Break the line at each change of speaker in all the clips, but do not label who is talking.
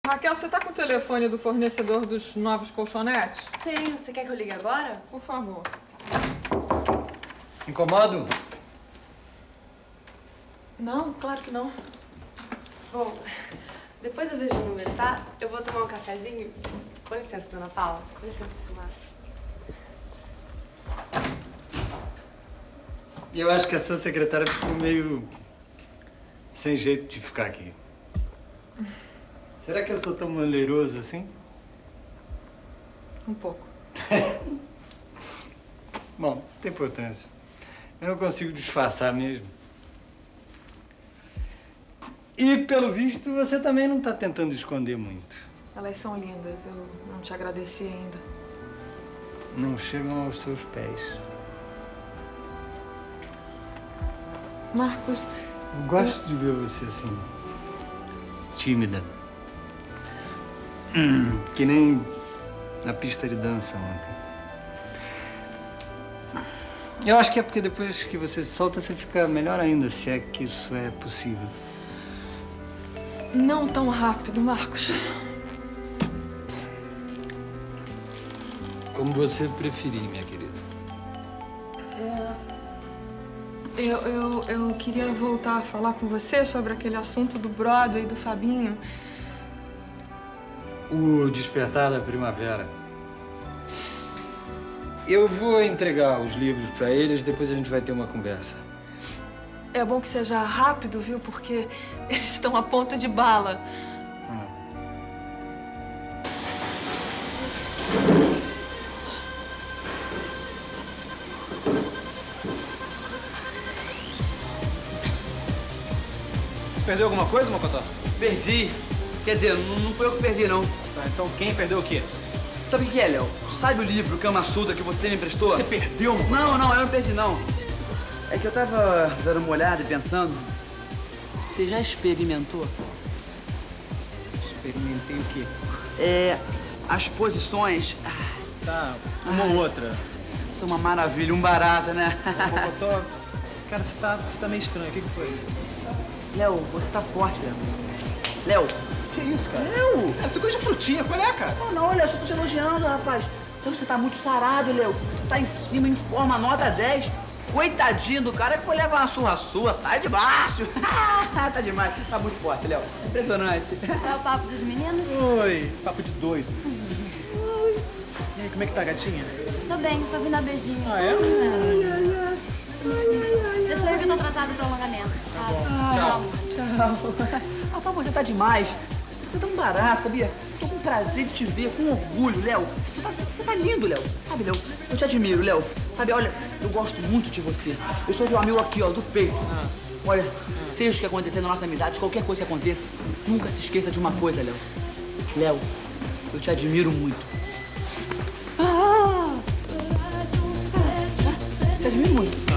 Raquel, você tá com o telefone do fornecedor dos novos colchonetes?
Tenho. Você quer que eu ligue agora?
Por favor.
Incomodo?
Não, claro que não. Bom, depois eu vejo o número, tá? Eu vou tomar um cafezinho. Com licença, dona Paula. Com licença, Silmar.
Eu acho que a sua secretária ficou meio sem jeito de ficar aqui. Será que eu sou tão maneiroso assim?
Um pouco.
Bom, não tem importância. Eu não consigo disfarçar mesmo. E, pelo visto, você também não está tentando esconder muito.
Elas são lindas. Eu não te agradeci ainda.
Não chegam aos seus pés.
Marcos...
Eu gosto de ver você assim, tímida. Que nem na pista de dança ontem. Eu acho que é porque depois que você se solta, você fica melhor ainda, se é que isso é possível.
Não tão rápido, Marcos.
Como você preferir, minha querida.
Eu queria voltar a falar com você sobre aquele assunto do Broadway e do Fabinho.
O Despertar da Primavera. Eu vou entregar os livros para eles, depois a gente vai ter uma conversa.
É bom que seja rápido, viu? Porque eles estão a ponta de bala.
Você perdeu alguma coisa, Mocotó?
Perdi. Quer dizer, não foi eu que perdi, não.
Tá, então quem perdeu o quê?
Sabe o que é, Léo? Sabe o livro Kama Sutra que você me emprestou?
Você perdeu, Mocotó?
Não, eu não perdi, não. É que eu tava dando uma olhada e pensando... Você já experimentou?
Experimentei o quê?
As posições...
Tá, uma ou outra.
São uma maravilha, um barato, né?
Mocotó, cara, você tá meio estranho. O que foi?
Léo, você tá forte, Léo. Léo.
Que isso, cara?
Léo!
Cara, isso é coisa de frutinha. Qual é, cara?
Não, Léo, eu só tô te elogiando, rapaz. Léo, você tá muito sarado, Léo. Tá em cima, em forma, nota 10. Coitadinho do cara que foi levar uma surra sua. Sai de baixo. Tá demais. Tá muito forte, Léo. Impressionante.
É o papo dos meninos?
Oi, papo de doido. E aí, como é que tá, gatinha?
Tô bem, só vim dar beijinho.
Ah, é?
Deixa eu ver que eu tô atrasada pro alongamento.
Tchau.
Rapaz, você tá demais. Você tá um barato, sabia? Tô com prazer de te ver, com orgulho, Léo. Você tá lindo, Léo. Sabe, Léo? Eu te admiro, Léo. Sabe, olha, eu gosto muito de você. Eu sou de um amigo aqui, ó, do peito. Olha, seja o que acontecer na nossa amizade, qualquer coisa que aconteça, nunca se esqueça de uma coisa, Léo. Léo, eu te admiro muito. Te admiro muito.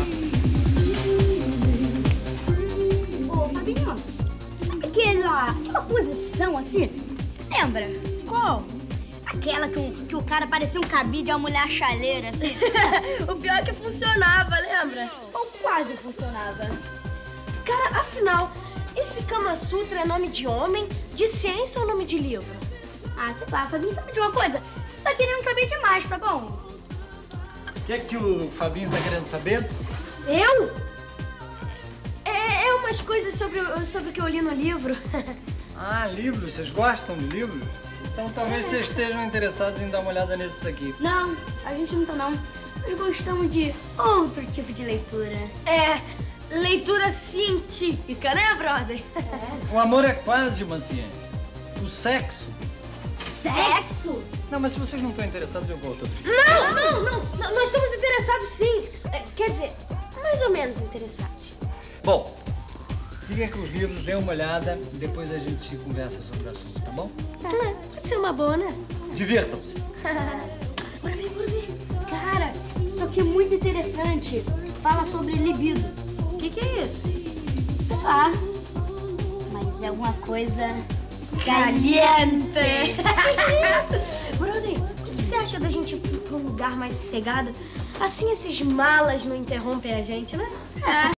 Ô, Fabinho, sabe aquela posição assim? Você lembra? Qual? Aquela que o cara parecia um cabide de uma mulher chaleira, assim.
O pior é que funcionava, lembra?
Ou quase funcionava.
Cara, afinal, esse Kama Sutra é nome de homem, de ciência ou nome de livro?
Ah, sei lá, Fabinho, sabe de uma coisa? Você tá querendo saber demais, tá bom?
O que é que o Fabinho tá querendo saber?
Eu? É umas coisas sobre o que eu li no livro.
Ah, livros. Vocês gostam de livros? Então talvez vocês estejam interessados em dar uma olhada nesses aqui.
Não, a gente não tá, não. Nós gostamos de outro tipo de leitura.
Leitura científica, né, brother?
O amor é quase uma ciência. O sexo...
Sexo?
Não, mas se vocês não estão interessados, eu volto outro dia.
Não, nós estamos interessados sim. Quer dizer, mais ou menos interessados.
Bom, fiquem com os livros, dêem uma olhada e depois a gente conversa sobre o assunto, tá bom?
Pode ser uma boa, né?
Divirtam-se.
Bora ver. Cara, isso aqui é muito interessante. Fala sobre libido.
O que é isso?
Sei lá. Mas é alguma coisa... caliente!
Brother, o que você acha da gente ir pra um lugar mais sossegado? Assim esses malas não interrompem a gente, né?